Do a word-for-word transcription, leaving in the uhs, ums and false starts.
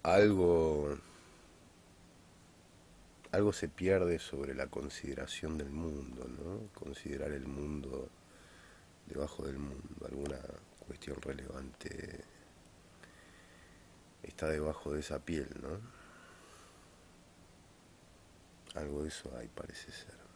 algo, algo se pierde sobre la consideración del mundo, ¿no? Considerar el mundo debajo del mundo, alguna cuestión relevante está debajo de esa piel, ¿no? Algo de eso hay, parece ser.